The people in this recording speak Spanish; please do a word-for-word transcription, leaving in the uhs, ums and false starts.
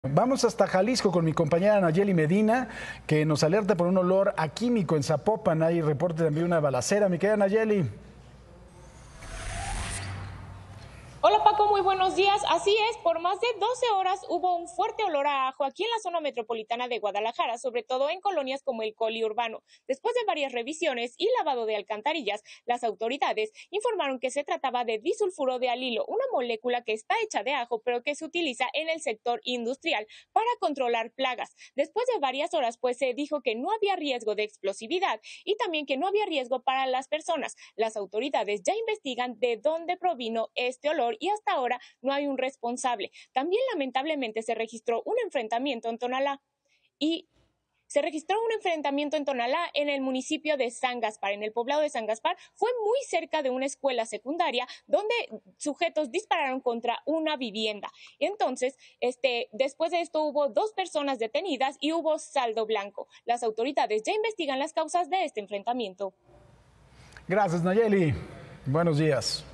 Vamos hasta Jalisco con mi compañera Nayeli Medina, que nos alerta por un olor a químico en Zapopan. Hay reporte también de una balacera. Mi querida Nayeli. Hola Paco, muy buenos días. Así es, por más de doce horas hubo un fuerte olor a ajo aquí en la zona metropolitana de Guadalajara, sobre todo en colonias como el Coli Urbano. Después de varias revisiones y lavado de alcantarillas, las autoridades informaron que se trataba de disulfuro de alilo, una molécula que está hecha de ajo, pero que se utiliza en el sector industrial para controlar plagas. Después de varias horas, pues se dijo que no había riesgo de explosividad y también que no había riesgo para las personas. Las autoridades ya investigan de dónde provino este olor y hasta ahora no hay un responsable. También lamentablemente se registró un enfrentamiento en Tonalá y se registró un enfrentamiento en Tonalá en el municipio de San Gaspar, en el poblado de San Gaspar. Fue muy cerca de una escuela secundaria donde sujetos dispararon contra una vivienda. Entonces, este, después de esto hubo dos personas detenidas y hubo saldo blanco. Las autoridades ya investigan las causas de este enfrentamiento. Gracias, Nayeli. Buenos días.